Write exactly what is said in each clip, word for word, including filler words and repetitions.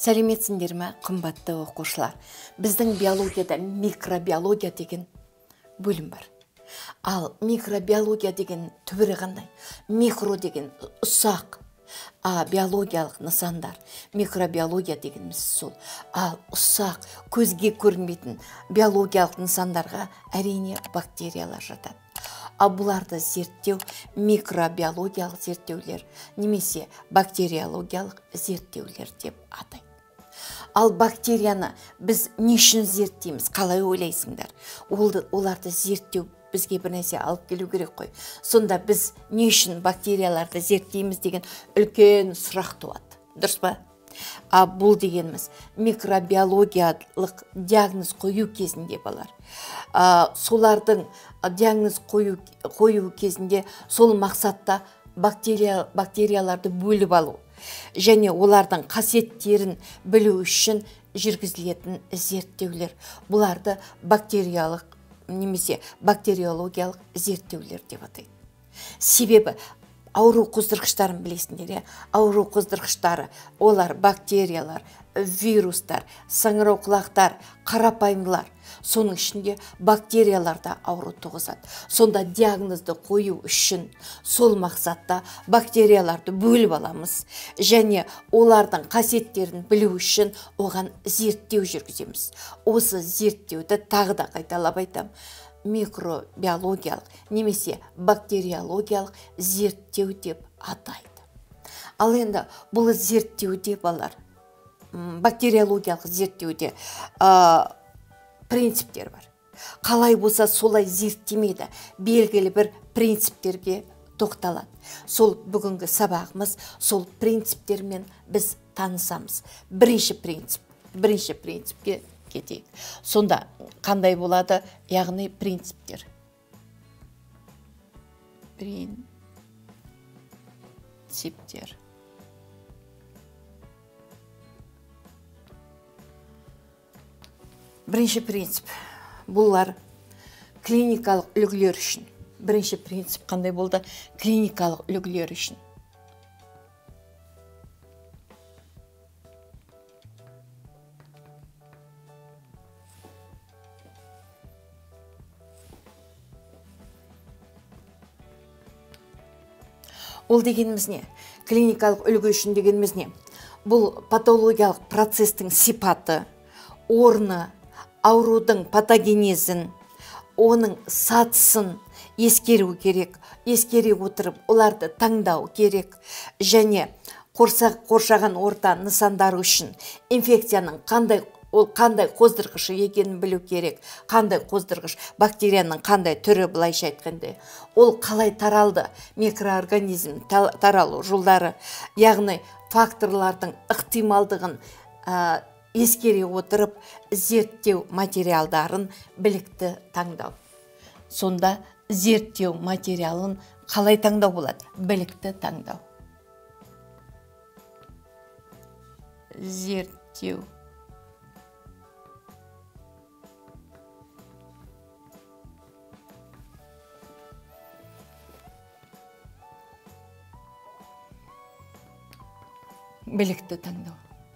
Сәлеметсіңдер ме, қымбатты оқушылар? Біздің биологияда микробиология деген бөлім бар. Ал микробиология деген түбірі қандай? Микро деген ұсақ, а биологиялық нысандар. Микробиология дегеніміз сол. Ал ұсақ, көзге көрінбейтін биологиялық нысандарға әрине бактериялар жатады. А бұларды зерттеу микробиологиялық зерттеулер немесе бактериологиялық зерттеулер деп атайды. Ал бактерияны біз не үшін зерттейміз? Қалай ойлайсыңдар? Оларды зерттеу бізге бір нәрсе алып келу керек қой. Сонда біз не үшін бактерияларды зерттейміз деген үлкен сұрақ туады. Дұрыс па? А бұл дегеніміз микробиологиялық диагноз қою кезінде балар. А, солардың диагноз қою, қою кезінде сол мақсатта бактерия, бактерияларды бөліп алу және олардың қасиеттерін білу үшін жүргізілетін зерттеулер. Бұларды бактериялық немесе бактериологиялық зерттеулер деп атайды. Себебі ауру қоздырғыштарын білесіңдер, ауру қоздырғыштары, олар бактериялар, вирустар, саңырауқұлақтар, қарапайымдылар. Соның ішінде бактерияларда ауру туғызады. Сонда диагнозды қою үшін сол мақсатта бактерияларды бөліп аламыз және олардың қасиеттерін білу үшін оған зерттеу жүргіземіз. Осы зерттеуді тағы да қайталап айтамын. Микробиологиялық немесе бактериологиялық зерттеу деп атайды. Ал енді бұл зерттеуде балар, бактериологиялық зерттеуде ә, принциптер бар. Қалай болса солай зерттемейді, белгілі бір принциптерге тоқталады. Сол бүгінгі сабағымыз сол принциптермен біз танысамыз. Бірінші принцип, бірінші принципке кетейік. Сонда қандай болады? Яғни принциптер. Принциптер. Бірінші принцип. Бұлар клиникалық үлгілер үшін. Бірінші принцип қандай болды? Клиникалық үлгілер үшін. Ол дегеніміз не? Клиникалық үлгі үшін дегеніміз не? Бұл патологиялық процестің сипаты, орны, аурудың патогенезін, оның сатысын ескеру керек. Ескере отырып, оларды таңдау керек. Және қоршаған орта нысандары үшін инфекцияның қандай ол қандай қоздырғышы екенін білу керек. Қандай қоздырғыш, бактерияның қандай түрі, былайша айтқанда, ол қалай таралды, микроорганизм таралу жолдары, яғни факторлардың ықтималдығын ә, ескере отырып, зерттеу материалдарын білікті таңдау. Сонда зерттеу материалын қалай таңдау болады? Білікті таңдау. Зерттеу білікті таңдау.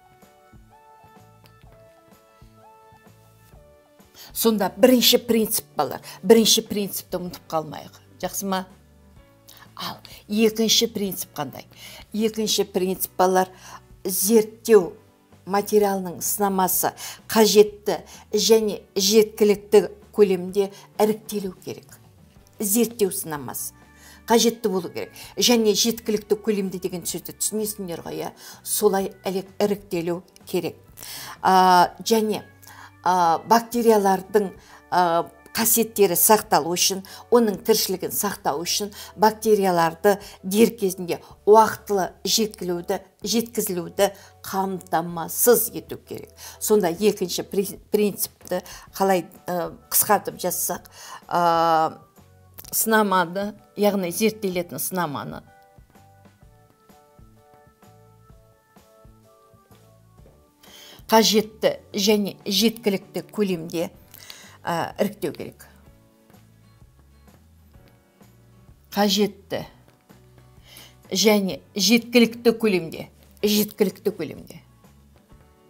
Сонда бірінші принцип балар. Бірінші принципті ұмытып қалмайық. Жақсы ма? Ал, екінші принцип қандай? Екінші принцип балар, зерттеу материалының сынамасы қажетті және жеткілікті көлемде іріктелу керек. Зерттеу сынамасы қажетті болу керек. Және жеткілікті көлемде деген сөзді түсінесіңдер ғой, солай іріктелу керек. А, және а, бактериялардың а, қасиеттері сақталу үшін, оның тіршілігін сақтау үшін бактерияларды дер кезінде уақытылы жеткізілуді, жеткізілуді қамтамасыз ету керек. Сонда екінші принципті қалай ә, қысқартып жазсақ, ә, сынаманы, яғни зерттелетін сынаманы қажетті және жеткілікті көлемде ә, іріктеу керек. Қажетті және жеткілікті көлемде, жеткілікті көлемде.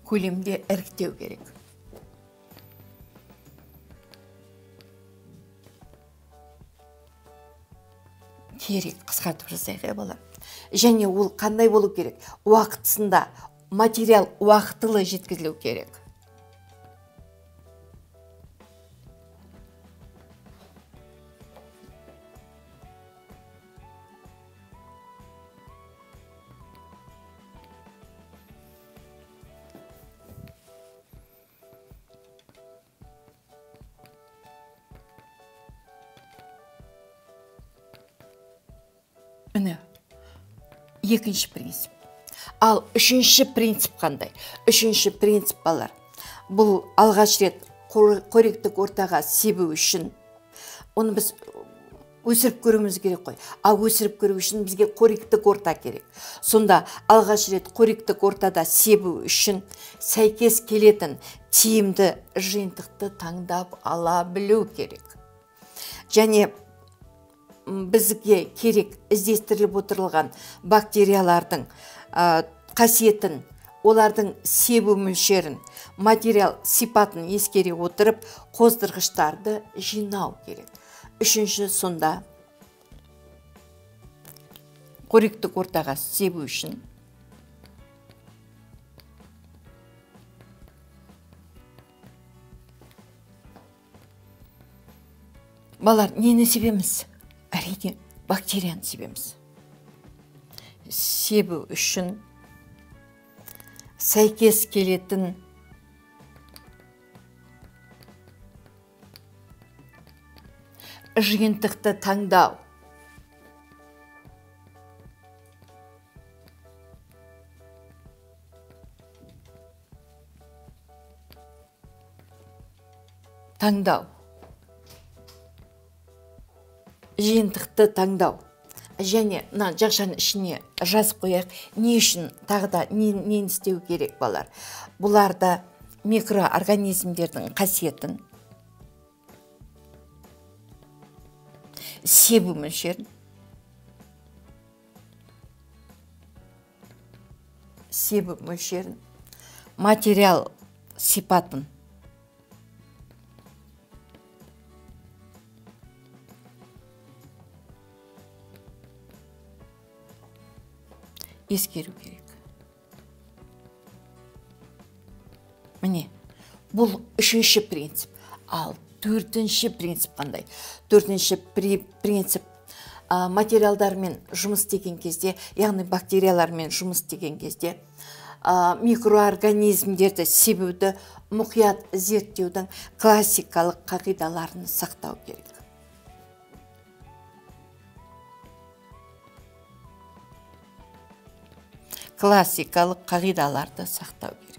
көлемде іріктеу керек. Керек қысқартып жасайық, балар. Және ол қандай болу керек? Уақытысында, материал уақытылы жеткізілу керек. Міне, екінші принцип. Ал үшінші принцип қандай? Үшінші принцип, балар, бұл алғаш рет қоректік ортаға себу үшін, оны біз өсіріп көруіміз керек қой. Ал өсіріп көру үшін бізге қоректік орта керек. Сонда алғаш рет қоректік ортада себу үшін сәйкес келетін тиімді жиынтықты таңдап ала білу керек. Және бізге керек іздестіріліп отырылған бактериялардың қасиетін, олардың себу мөлшерін, материал сипатын ескере отырып, қоздырғыштарды жинау керек. Үшінші, сонда қоректік ортаға себу үшін балар, нені себеміз? Әрине, бактерияны себеміз. Себу үшін сәйкес келетін жиынтықты таңдау. Таңдау. Жиынтықты таңдау. Және мына жақшаның ішіне жазып қояйық, не үшін тағы да нені істеу керек, балар? Бұларда микроорганизмдердің қасиетін, себу мөлшерін, себу мөлшерін, материал сипатын, ескеру керек. Міне, бұл үшінші принцип. Ал төртінші принцип қандай? Төртінші принцип материалдармен жұмыс істеген кезде, яғни бактериялармен жұмыс істеген кезде, микроорганизмдерді себуді мұқият зерттеудің классикалық қағидаларын сақтау керек. Классикалық қағидаларды сақтау керек.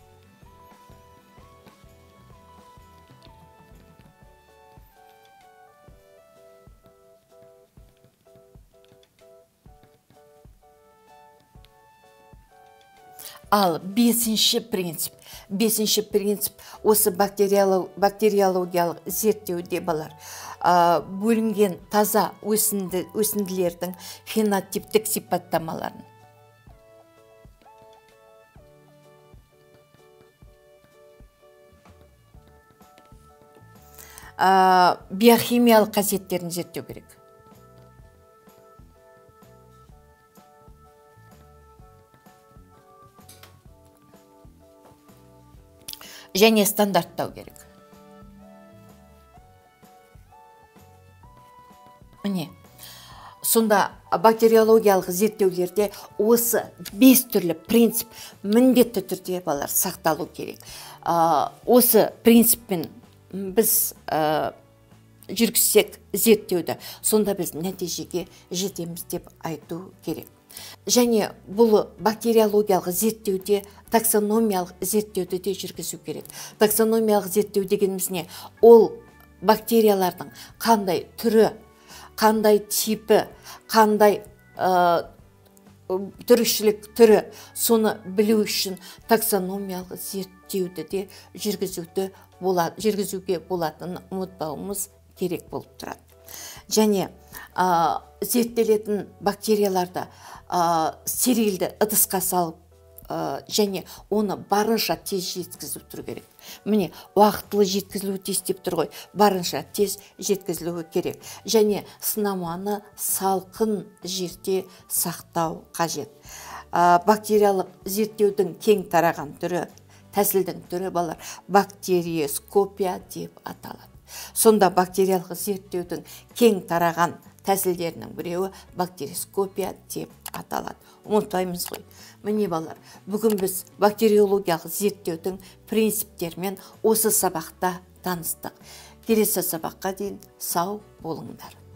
Ал бесінші принцип. Бесінші принцип осы бактериологиялық зерттеуде, балар, бөлінген таза өсінділердің фенотиптік сипаттамаларын, биохимиялық қасиеттерін зерттеу керек. Және стандарттау керек. Міне, сонда бактериологиялық зерттеулерде осы бес түрлі принцип міндетті түрде, балар, сақталу керек. Осы принциппен біз жүргізсек зерттеуді, сонда біз нәтижеге жетеміз деп айту керек. Және бұл бактериологиялық зерттеуде таксономиялық зерттеуді де жүргізу керек. Таксономиялық зерттеу дегеніміз не? Ол бактериялардың қандай түрі, қандай типі, қандай түрішілік түрі, соны білу үшін таксономиялық зерттеуді де жүргізуді болады, жүргізуге болатынын ұмытпауымыз керек болып тұрады. Және зерттелетін бактерияларды стерильді ыдысқа салып және оны барынша тез жеткізіп тұру керек. Міне, уақытылы жеткізілуі тиіс деп тұр ғой, барынша тез жеткізілуі керек. Және сынаманы салқын жерде сақтау қажет. Бактериялық зерттеудің кең тараған түрі, тәсілдің түрі балар бактериоскопия деп аталады. Сонда бактериялық зерттеудің кең тараған тәсілдерінің біреуі бактериоскопия деп аталады. Ұмытпаймыз ғой. Міне балар, бүгін біз бактериологиялық зерттеудің принциптерімен осы сабақта таныстық. Келесі сабаққа дейін сау болыңдар.